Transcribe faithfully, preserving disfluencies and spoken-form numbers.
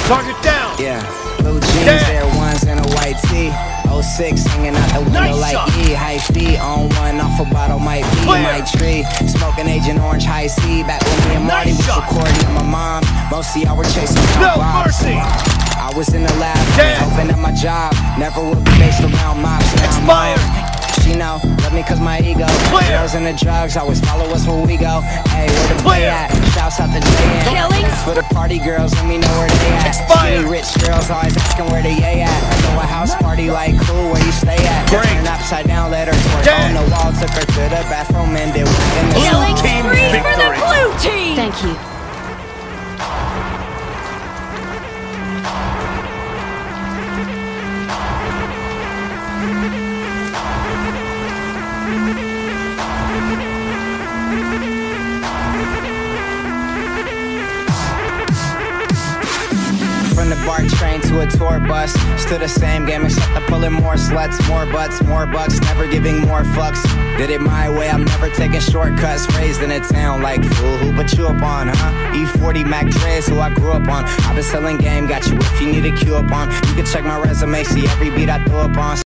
Target down. Yeah, blue jeans, Damn. Air Ones, and a white tee. oh six hanging out the window Nice like shot. E. High feet on one, off a bottle might be Clear. my tree. Smoking Agent Orange, high C. Back when me and Marty Nice was shot. recording with my mom. Most of y'all were chasing No my mercy. I was in the lab, Damn. hoping that my job never would be based around mobs. Now I'm Expired. on. She know, love me cause my ego. Clear. Girls and the drugs, always follow us where we go. Hey, where the play Clear. at? Shouts out to J N. Killings. For the party girls, let me know where they at. Expired. Skinny rich girls always asking where they yay at. Throw a house party like cool, where you stay at. Great. Turn upside down, let her twerk Damn. on the wall. Took her to the bathroom and did work in the Killing Team spree for the victory. blue team. Thank you. From the BART train to a tour bus, still the same game except I'm pulling more sluts, more butts, more bucks, never giving more fucks. Did it my way, I'm never taking shortcuts. Raised in a town like fool, who put you up on, huh? E forty Mac Dre's who I grew up on. I've been selling game, got you if you need a cue up on. You can check my resume, see every beat I throw up on.